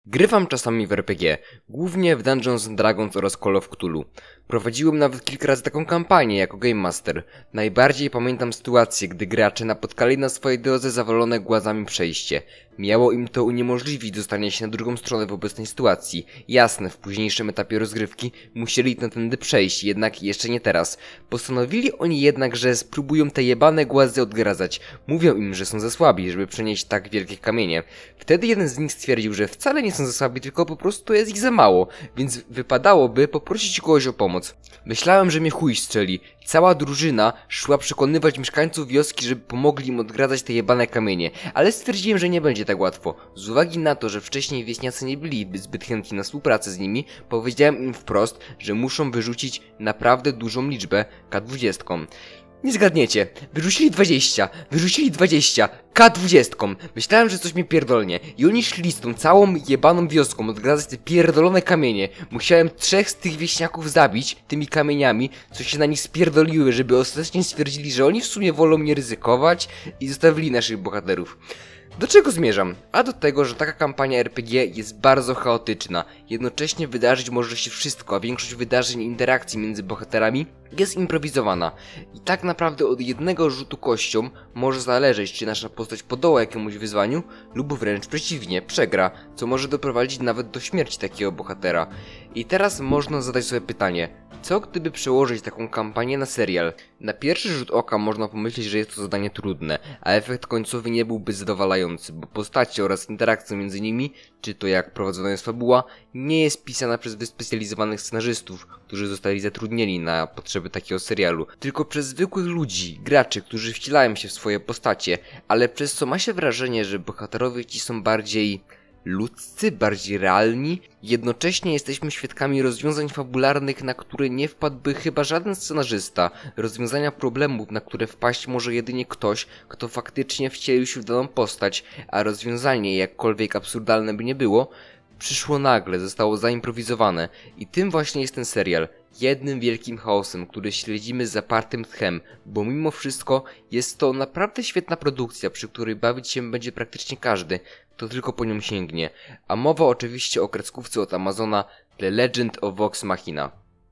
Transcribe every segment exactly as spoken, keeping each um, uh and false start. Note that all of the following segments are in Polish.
Grywam czasami w R P G, głównie w Dungeons and Dragons oraz Call of Cthulhu. Prowadziłem nawet kilka razy taką kampanię jako Game Master. Najbardziej pamiętam sytuację, gdy gracze napotkali na swojej drodze zawalone głazami przejście. Miało im to uniemożliwić dostanie się na drugą stronę w obecnej sytuacji. Jasne, w późniejszym etapie rozgrywki musieli na tędy przejść, jednak jeszcze nie teraz. Postanowili oni jednak, że spróbują te jebane głazy odgradzać. Mówią im, że są za słabi, żeby przenieść tak wielkie kamienie. Wtedy jeden z nich stwierdził, że wcale nie są za słabi, tylko po prostu jest ich za mało, więc wypadałoby poprosić kogoś o pomoc. Myślałem, że mnie chuj strzeli. Cała drużyna szła przekonywać mieszkańców wioski, żeby pomogli im odgradzać te jebane kamienie, ale stwierdziłem, że nie będzie tak łatwo. Z uwagi na to, że wcześniej wieśniacy nie byli zbyt chętni na współpracę z nimi, powiedziałem im wprost, że muszą wyrzucić naprawdę dużą liczbę K dwadzieścia. Nie zgadniecie, wyrzucili dwadzieścia, wyrzucili dwadzieścia, K dwadzieścia. Myślałem, że coś mnie pierdolnie i oni szli z tą całą jebaną wioską odgradzać te pierdolone kamienie. Musiałem trzech z tych wieśniaków zabić tymi kamieniami, co się na nich spierdoliły, żeby ostatecznie stwierdzili, że oni w sumie wolą nie ryzykować i zostawili naszych bohaterów. Do czego zmierzam? A do tego, że taka kampania R P G jest bardzo chaotyczna. Jednocześnie wydarzyć może się wszystko, a większość wydarzeń i interakcji między bohaterami jest improwizowana. I tak naprawdę od jednego rzutu kością może zależeć, czy nasza postać podoła jakiemuś wyzwaniu, lub wręcz przeciwnie, przegra, co może doprowadzić nawet do śmierci takiego bohatera. I teraz można zadać sobie pytanie, co gdyby przełożyć taką kampanię na serial? Na pierwszy rzut oka można pomyśleć, że jest to zadanie trudne, a efekt końcowy nie byłby zadowalający, bo postacie oraz interakcja między nimi, czy to jak prowadzona jest fabuła, nie jest pisana przez wyspecjalizowanych scenarzystów, którzy zostali zatrudnieni na potrzeby takiego serialu, tylko przez zwykłych ludzi, graczy, którzy wcielają się w swoje postacie, ale przez co ma się wrażenie, że bohaterowie ci są bardziej ludzcy, bardziej realni. Jednocześnie jesteśmy świadkami rozwiązań fabularnych, na które nie wpadłby chyba żaden scenarzysta, rozwiązania problemów, na które wpaść może jedynie ktoś, kto faktycznie wcielił się w daną postać, a rozwiązanie, jakkolwiek absurdalne by nie było, przyszło nagle, zostało zaimprowizowane i tym właśnie jest ten serial. Jednym wielkim chaosem, który śledzimy z zapartym tchem, bo mimo wszystko jest to naprawdę świetna produkcja, przy której bawić się będzie praktycznie każdy, kto tylko po nią sięgnie. A mowa oczywiście o kreskówce od Amazona The Legend of Vox Machina.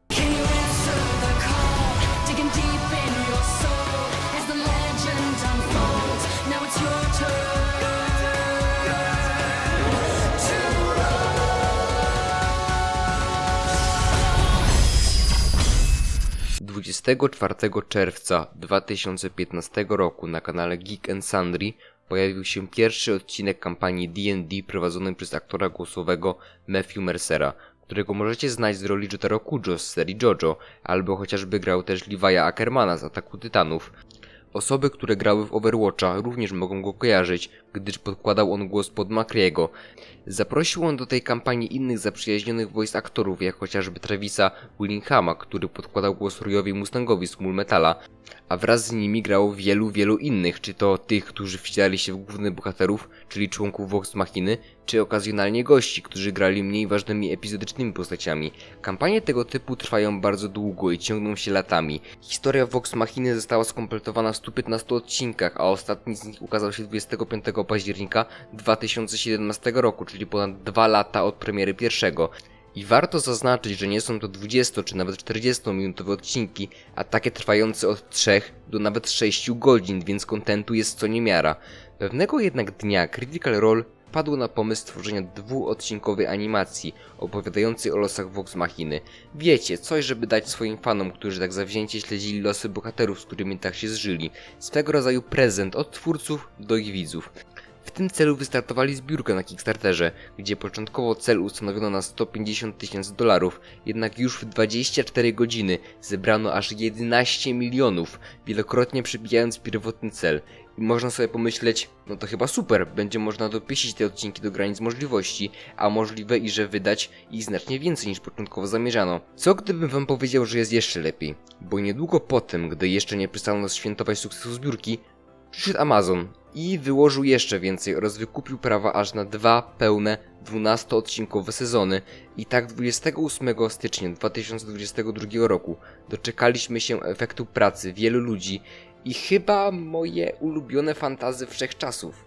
dwudziestego czwartego czerwca dwa tysiące piętnastego roku na kanale Geek and Sundry pojawił się pierwszy odcinek kampanii D and D prowadzony przez aktora głosowego Matthew Mercera, którego możecie znać z roli Jotaro Kujo z serii JoJo, albo chociażby grał też Levi'a Ackermana z Ataku Tytanów. Osoby, które grały w Overwatcha również mogą go kojarzyć, gdyż podkładał on głos pod Makriego. Zaprosił on do tej kampanii innych zaprzyjaźnionych voice aktorów, jak chociażby Travisa Willinghama, który podkładał głos Royowi Mustangowi z Full Metala, a wraz z nimi grało wielu, wielu innych, czy to tych, którzy wcielali się w głównych bohaterów, czyli członków Vox Machiny, czy okazjonalnie gości, którzy grali mniej ważnymi epizodycznymi postaciami. Kampanie tego typu trwają bardzo długo i ciągną się latami. Historia Vox Machiny została skompletowana w stu piętnastu odcinkach, a ostatni z nich ukazał się dwudziestego piątego października dwa tysiące siedemnastego roku, czyli ponad dwa lata od premiery pierwszego. I warto zaznaczyć, że nie są to dwudziesto czy nawet czterdziestominutowe odcinki, a takie trwające od trzech do nawet sześciu godzin, więc kontentu jest co niemiara. Pewnego jednak dnia Critical Role padło na pomysł stworzenia dwuodcinkowej animacji opowiadającej o losach Vox Machiny. Wiecie, coś żeby dać swoim fanom, którzy tak zawzięcie śledzili losy bohaterów, z którymi tak się zżyli. Swego rodzaju prezent od twórców do ich widzów. W tym celu wystartowali zbiórkę na Kickstarterze, gdzie początkowo cel ustanowiono na sto pięćdziesiąt tysięcy dolarów, jednak już w dwadzieścia cztery godziny zebrano aż jedenaście milionów, wielokrotnie przebijając pierwotny cel. I można sobie pomyśleć, no to chyba super, będzie można dopieścić te odcinki do granic możliwości, a możliwe i że wydać ich znacznie więcej niż początkowo zamierzano. Co gdybym wam powiedział, że jest jeszcze lepiej? Bo niedługo potem, gdy jeszcze nie przestano świętować sukcesu zbiórki, przyszedł Amazon i wyłożył jeszcze więcej oraz wykupił prawa aż na dwa pełne dwunastoodcinkowe sezony. I tak dwudziestego ósmego stycznia dwa tysiące dwudziestego drugiego roku doczekaliśmy się efektu pracy wielu ludzi i chyba moje ulubione fantasy wszechczasów.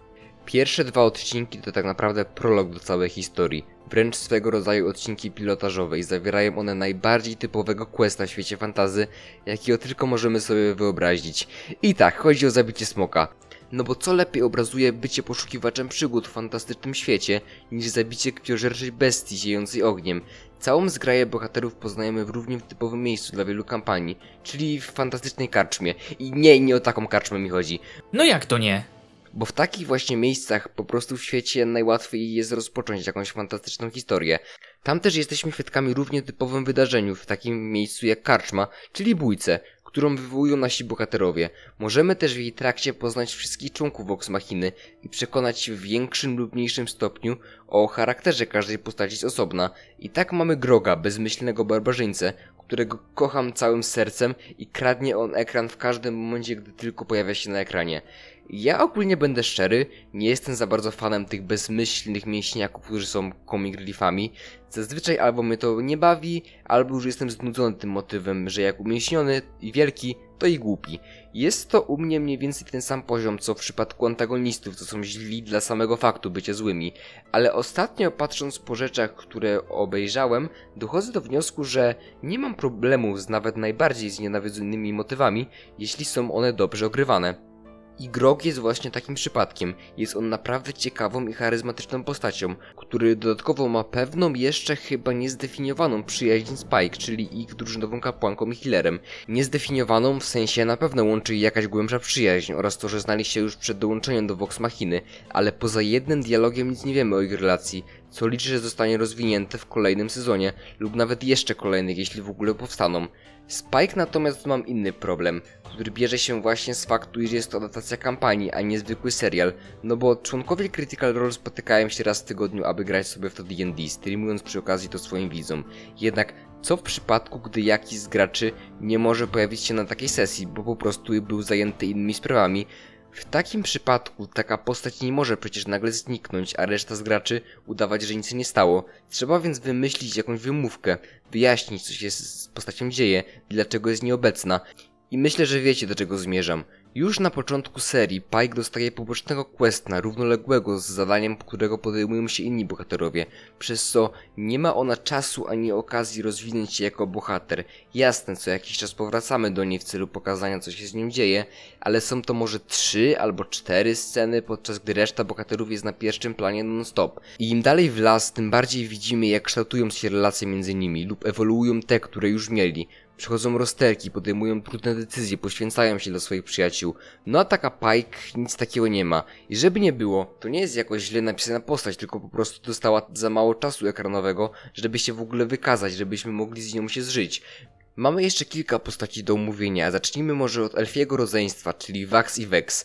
Pierwsze dwa odcinki to tak naprawdę prolog do całej historii, wręcz swego rodzaju odcinki pilotażowe i zawierają one najbardziej typowego questa w świecie fantasy, jakiego tylko możemy sobie wyobrazić. I tak, chodzi o zabicie smoka. No bo co lepiej obrazuje bycie poszukiwaczem przygód w fantastycznym świecie, niż zabicie krwiożerczej bestii ziejącej ogniem. Całą zgraję bohaterów poznajemy w równie typowym miejscu dla wielu kampanii, czyli w fantastycznej karczmie. I nie, nie o taką karczmę mi chodzi. No jak to nie? Bo w takich właśnie miejscach po prostu w świecie najłatwiej jest rozpocząć jakąś fantastyczną historię. Tam też jesteśmy świadkami równie typowym wydarzeniu w takim miejscu jak karczma, czyli bójce, którą wywołują nasi bohaterowie. Możemy też w jej trakcie poznać wszystkich członków Vox Machiny i przekonać się w większym lub mniejszym stopniu o charakterze każdej postaci z osobna. I tak mamy Groga, bezmyślnego barbarzyńcę, którego kocham całym sercem i kradnie on ekran w każdym momencie, gdy tylko pojawia się na ekranie. Ja ogólnie będę szczery, nie jestem za bardzo fanem tych bezmyślnych mięśniaków, którzy są comic reliefami. Zazwyczaj albo mnie to nie bawi, albo już jestem znudzony tym motywem, że jak umięśniony i wielki, to i głupi. Jest to u mnie mniej więcej ten sam poziom, co w przypadku antagonistów, co są źli dla samego faktu bycia złymi. Ale ostatnio, patrząc po rzeczach, które obejrzałem, dochodzę do wniosku, że nie mam problemu z nawet najbardziej znienawidzonymi motywami, jeśli są one dobrze ogrywane. I Grog jest właśnie takim przypadkiem. Jest on naprawdę ciekawą i charyzmatyczną postacią, który dodatkowo ma pewną jeszcze chyba niezdefiniowaną przyjaźń z Pike, czyli ich drużynową kapłanką i healerem. Niezdefiniowaną w sensie na pewno łączy ich jakaś głębsza przyjaźń oraz to, że znali się już przed dołączeniem do Vox Machiny, ale poza jednym dialogiem nic nie wiemy o ich relacji, co liczę, że zostanie rozwinięte w kolejnym sezonie lub nawet jeszcze kolejnych, jeśli w ogóle powstaną. Z Pike natomiast mam inny problem, który bierze się właśnie z faktu, iż jest to adaptacja kampanii, a nie zwykły serial, no bo członkowie Critical Role spotykają się raz w tygodniu, aby grać sobie w to D and D, streamując przy okazji to swoim widzom. Jednak co w przypadku, gdy jakiś z graczy nie może pojawić się na takiej sesji, bo po prostu był zajęty innymi sprawami? W takim przypadku taka postać nie może przecież nagle zniknąć, a reszta z graczy udawać, że nic się nie stało. Trzeba więc wymyślić jakąś wymówkę, wyjaśnić, co się z postacią dzieje, dlaczego jest nieobecna. I myślę, że wiecie, do czego zmierzam. Już na początku serii Pike dostaje pobocznego questa równoległego z zadaniem, którego podejmują się inni bohaterowie, przez co nie ma ona czasu ani okazji rozwinąć się jako bohater. Jasne, co jakiś czas powracamy do niej w celu pokazania, co się z nią dzieje, ale są to może trzy albo cztery sceny, podczas gdy reszta bohaterów jest na pierwszym planie non-stop. I im dalej w las, tym bardziej widzimy, jak kształtują się relacje między nimi lub ewoluują te, które już mieli. Przychodzą rozterki, podejmują trudne decyzje, poświęcają się dla swoich przyjaciół. No a taka Pike nic takiego nie ma. I żeby nie było, to nie jest jakoś źle napisana postać, tylko po prostu dostała za mało czasu ekranowego, żeby się w ogóle wykazać, żebyśmy mogli z nią się zżyć. Mamy jeszcze kilka postaci do omówienia, zacznijmy może od elfiego rodzeństwa, czyli Vax i Vex.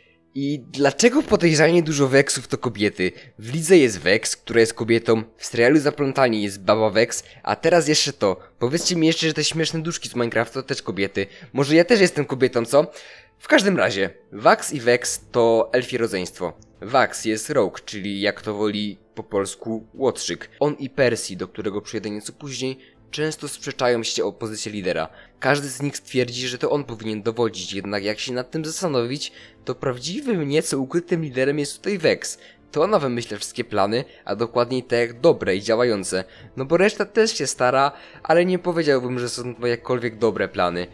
I dlaczego podejrzanie dużo Vexów to kobiety? W lidze jest Vex, która jest kobietą, w serialu Zaplątani jest baba Vex, a teraz jeszcze to. Powiedzcie mi jeszcze, że te śmieszne duszki z Minecrafta to też kobiety. Może ja też jestem kobietą, co? W każdym razie, Vax i Vex to elfie rodzeństwo. Vax jest Rogue, czyli jak to woli po polsku łotrzyk. On i Percy, do którego przyjdę nieco później, często sprzeczają się o pozycję lidera. Każdy z nich stwierdzi, że to on powinien dowodzić, jednak jak się nad tym zastanowić, to prawdziwym, nieco ukrytym liderem jest tutaj Vex. To ona wymyśla wszystkie plany, a dokładniej te dobre i działające. No bo reszta też się stara, ale nie powiedziałbym, że są to jakkolwiek dobre plany.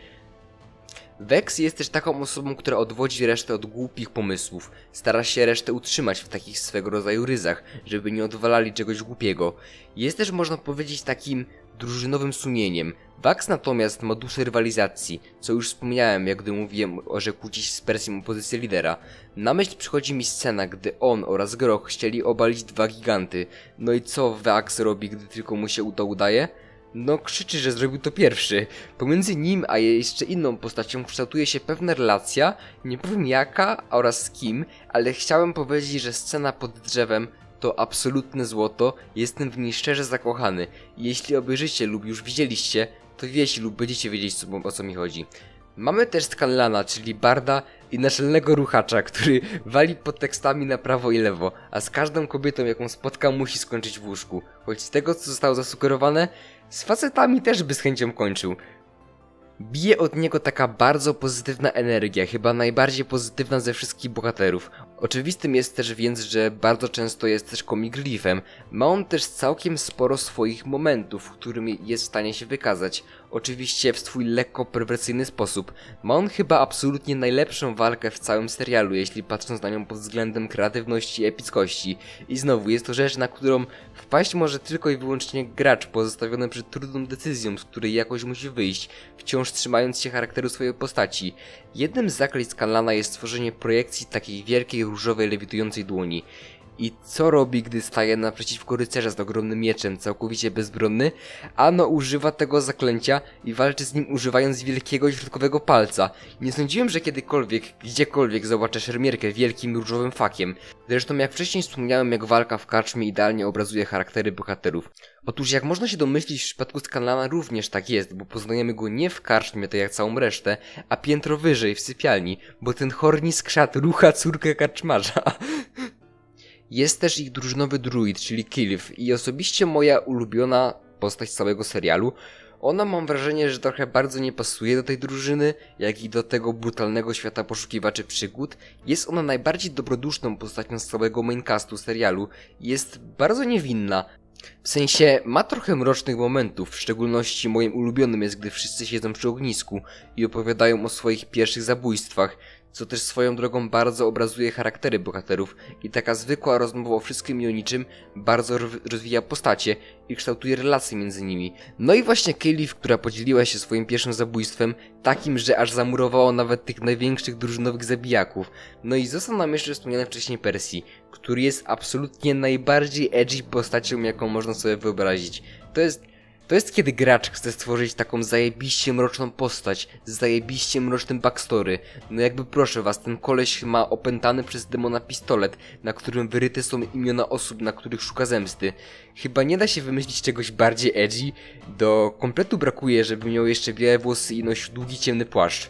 Vex jest też taką osobą, która odwodzi resztę od głupich pomysłów. Stara się resztę utrzymać w takich swego rodzaju ryzach, żeby nie odwalali czegoś głupiego. Jest też, można powiedzieć, takim drużynowym sumieniem. Vax natomiast ma duszę rywalizacji, co już wspomniałem, jak gdy mówiłem, że kłóci się z Percym o pozycję lidera. Na myśl przychodzi mi scena, gdy on oraz Grog chcieli obalić dwa giganty. No i co Vax robi, gdy tylko mu się to udaje? No krzyczy, że zrobił to pierwszy. Pomiędzy nim a jeszcze inną postacią kształtuje się pewna relacja, nie powiem jaka oraz z kim, ale chciałem powiedzieć, że scena pod drzewem to absolutne złoto, jestem w niej szczerze zakochany. I jeśli obejrzycie lub już widzieliście, to wiecie lub będziecie wiedzieć, co, o co mi chodzi. Mamy też Scanlana, czyli barda i naczelnego ruchacza, który wali podtekstami na prawo i lewo, a z każdą kobietą, jaką spotka, musi skończyć w łóżku. Choć z tego, co zostało zasugerowane, z facetami też by z chęcią kończył. Bije od niego taka bardzo pozytywna energia, chyba najbardziej pozytywna ze wszystkich bohaterów. Oczywistym jest też więc, że bardzo często jest też comic reliefem. Ma on też całkiem sporo swoich momentów, w którym jest w stanie się wykazać. Oczywiście w swój lekko perwersyjny sposób. Ma on chyba absolutnie najlepszą walkę w całym serialu, jeśli patrząc na nią pod względem kreatywności i epickości. I znowu jest to rzecz, na którą wpaść może tylko i wyłącznie gracz pozostawiony przed trudną decyzją, z której jakoś musi wyjść, wciąż trzymając się charakteru swojej postaci. Jednym z zaklęć Scanlana jest stworzenie projekcji takiej wielkiej, różowej, lewitującej dłoni. I co robi, gdy staje naprzeciwko rycerza z ogromnym mieczem, całkowicie bezbronny? Ano używa tego zaklęcia i walczy z nim używając wielkiego środkowego palca. Nie sądziłem, że kiedykolwiek, gdziekolwiek zobaczę szermierkę wielkim różowym fakiem. Zresztą jak wcześniej wspomniałem, jak walka w karczmie idealnie obrazuje charaktery bohaterów. Otóż jak można się domyślić, w przypadku Scanlana również tak jest, bo poznajemy go nie w karczmie, tak jak całą resztę, a piętro wyżej, w sypialni, bo ten horni skrzat rucha córkę karczmarza. Jest też ich drużynowy druid, czyli Kilf, i osobiście moja ulubiona postać całego serialu. Ona, mam wrażenie, że trochę bardzo nie pasuje do tej drużyny, jak i do tego brutalnego świata poszukiwaczy przygód. Jest ona najbardziej dobroduszną postacią z całego maincastu serialu i jest bardzo niewinna. W sensie, ma trochę mrocznych momentów, w szczególności moim ulubionym jest, gdy wszyscy siedzą przy ognisku i opowiadają o swoich pierwszych zabójstwach, co też swoją drogą bardzo obrazuje charaktery bohaterów i taka zwykła rozmowa o wszystkim i o niczym bardzo rozwija postacie i kształtuje relacje między nimi. No i właśnie Kilif, która podzieliła się swoim pierwszym zabójstwem, takim, że aż zamurowało nawet tych największych drużynowych zabijaków. No i został nam jeszcze wspomniany wcześniej Percy, który jest absolutnie najbardziej edgy postacią, jaką można sobie wyobrazić. To jest... To jest kiedy gracz chce stworzyć taką zajebiście mroczną postać, z zajebiście mrocznym backstory. No jakby proszę was, ten koleś ma opętany przez demona pistolet, na którym wyryte są imiona osób, na których szuka zemsty. Chyba nie da się wymyślić czegoś bardziej edgy, do kompletu brakuje, żeby miał jeszcze białe włosy i nosił długi ciemny płaszcz.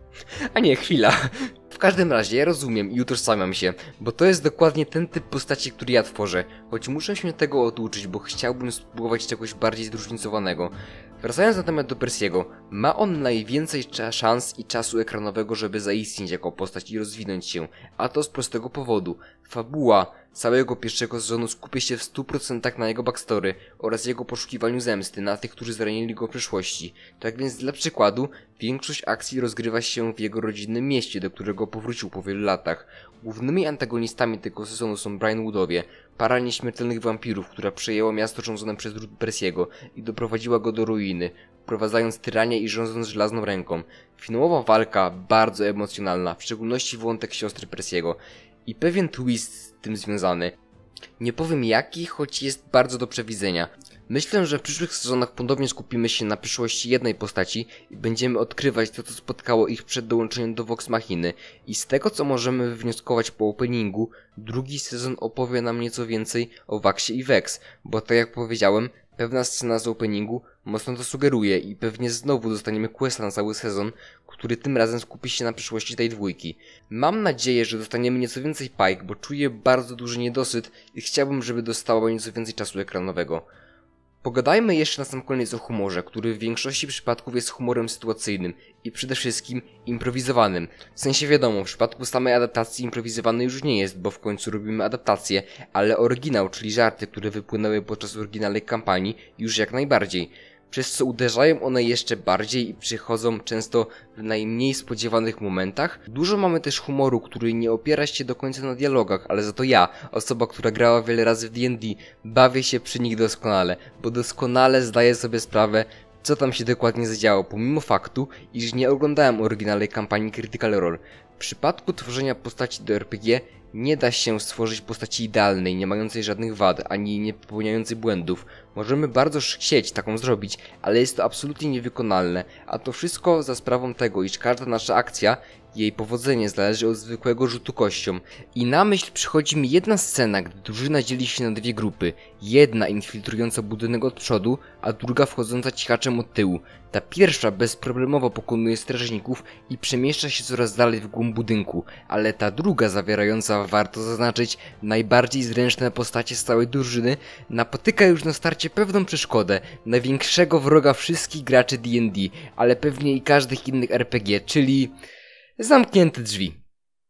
A nie, chwila. W każdym razie ja rozumiem i utożsamiam się, bo to jest dokładnie ten typ postaci, który ja tworzę, choć muszę się tego oduczyć, bo chciałbym spróbować czegoś bardziej zróżnicowanego. Wracając natomiast do Percy'ego, ma on najwięcej szans i czasu ekranowego, żeby zaistnieć jako postać i rozwinąć się, a to z prostego powodu. Fabuła całego pierwszego sezonu skupia się w stu procentach na jego backstory oraz jego poszukiwaniu zemsty na tych, którzy zranili go w przeszłości. Tak więc dla przykładu, większość akcji rozgrywa się w jego rodzinnym mieście, do którego powrócił po wielu latach. Głównymi antagonistami tego sezonu są Brynwoodowie, para nieśmiertelnych wampirów, która przejęła miasto rządzone przez ród Percy'ego i doprowadziła go do ruiny, wprowadzając tyranię i rządząc żelazną ręką. Finałowa walka bardzo emocjonalna, w szczególności wątek siostry Percy'ego i pewien twist z tym związany. Nie powiem jaki, choć jest bardzo do przewidzenia. Myślę, że w przyszłych sezonach ponownie skupimy się na przyszłości jednej postaci i będziemy odkrywać to, co spotkało ich przed dołączeniem do Vox Machiny. I z tego, co możemy wywnioskować po openingu, drugi sezon opowie nam nieco więcej o Vaxie i Vex, bo tak jak powiedziałem, pewna scena z openingu mocno to sugeruje i pewnie znowu dostaniemy questa na cały sezon, który tym razem skupi się na przyszłości tej dwójki. Mam nadzieję, że dostaniemy nieco więcej Pike, bo czuję bardzo duży niedosyt i chciałbym, żeby dostała nieco więcej czasu ekranowego. Pogadajmy jeszcze na sam koniec o humorze, który w większości przypadków jest humorem sytuacyjnym i przede wszystkim improwizowanym. W sensie wiadomo, w przypadku samej adaptacji improwizowanej już nie jest, bo w końcu robimy adaptację, ale oryginał, czyli żarty, które wypłynęły podczas oryginalnej kampanii, już jak najbardziej. Przez co uderzają one jeszcze bardziej i przychodzą często w najmniej spodziewanych momentach. Dużo mamy też humoru, który nie opiera się do końca na dialogach, ale za to ja, osoba, która grała wiele razy w D and D, bawię się przy nich doskonale, bo doskonale zdaję sobie sprawę, co tam się dokładnie zadziało, pomimo faktu, iż nie oglądałem oryginalnej kampanii Critical Role. W przypadku tworzenia postaci do R P G nie da się stworzyć postaci idealnej, nie mającej żadnych wad, ani nie popełniającej błędów. Możemy bardzo chcieć taką zrobić, ale jest to absolutnie niewykonalne, a to wszystko za sprawą tego, iż każda nasza akcja, jej powodzenie zależy od zwykłego rzutu kością. I na myśl przychodzi mi jedna scena, gdy drużyna dzieli się na dwie grupy. Jedna infiltrująca budynek od przodu, a druga wchodząca cichaczem od tyłu. Ta pierwsza bezproblemowo pokonuje strażników i przemieszcza się coraz dalej w głąb budynku, ale ta druga, zawierająca, warto zaznaczyć, najbardziej zręczne postacie z całej drużyny, napotyka już na starcie pewną przeszkodę, największego wroga wszystkich graczy D and D, ale pewnie i każdych innych R P G, czyli zamknięte drzwi.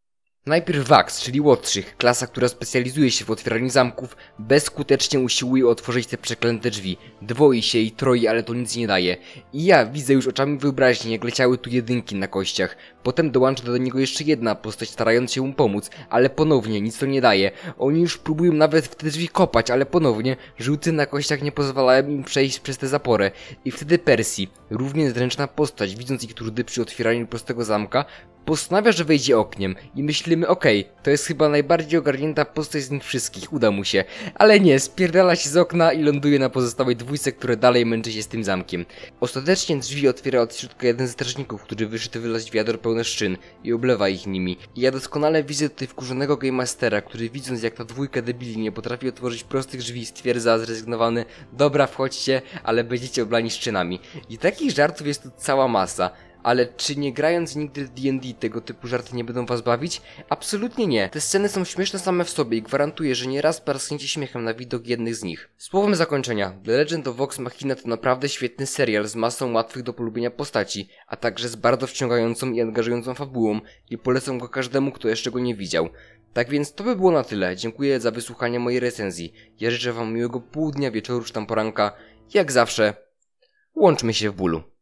Najpierw Vax, czyli Łotrzyk, klasa, która specjalizuje się w otwieraniu zamków, bezskutecznie usiłuje otworzyć te przeklęte drzwi. Dwoi się i troi, ale to nic nie daje. I ja widzę już oczami wyobraźni, jak leciały tu jedynki na kościach. Potem dołącza do niego jeszcze jedna postać, starając się mu pomóc, ale ponownie nic to nie daje. Oni już próbują nawet w te drzwi kopać, ale ponownie żółty na kościach nie pozwalają im przejść przez tę zaporę. I wtedy Percy, równie zręczna postać, widząc ich trudy przy otwieraniu prostego zamka, postanawia, że wejdzie okniem i myślimy, okej, okay, to jest chyba najbardziej ogarnięta postać z nich wszystkich, uda mu się. Ale nie, spierdala się z okna i ląduje na pozostałej dwójce, które dalej męczy się z tym zamkiem. Ostatecznie drzwi otwiera od środka jeden z strażników, który wyszedł wylać wiadro pełne szczyn i oblewa ich nimi. I ja doskonale widzę tutaj wkurzonego Game Mastera, który widząc jak ta dwójka debili nie potrafi otworzyć prostych drzwi, stwierdza zrezygnowany, dobra wchodźcie, ale będziecie oblani szczynami. I takich żartów jest tu cała masa. Ale czy nie grając nigdy w D and D tego typu żarty nie będą was bawić? Absolutnie nie. Te sceny są śmieszne same w sobie i gwarantuję, że nieraz parskniecie śmiechem na widok jednych z nich. Słowem zakończenia, The Legend of Vox Machina to naprawdę świetny serial z masą łatwych do polubienia postaci, a także z bardzo wciągającą i angażującą fabułą i polecam go każdemu, kto jeszcze go nie widział. Tak więc to by było na tyle. Dziękuję za wysłuchanie mojej recenzji. Ja życzę wam miłego południa, wieczoru czy tam poranka. Jak zawsze, łączmy się w bólu.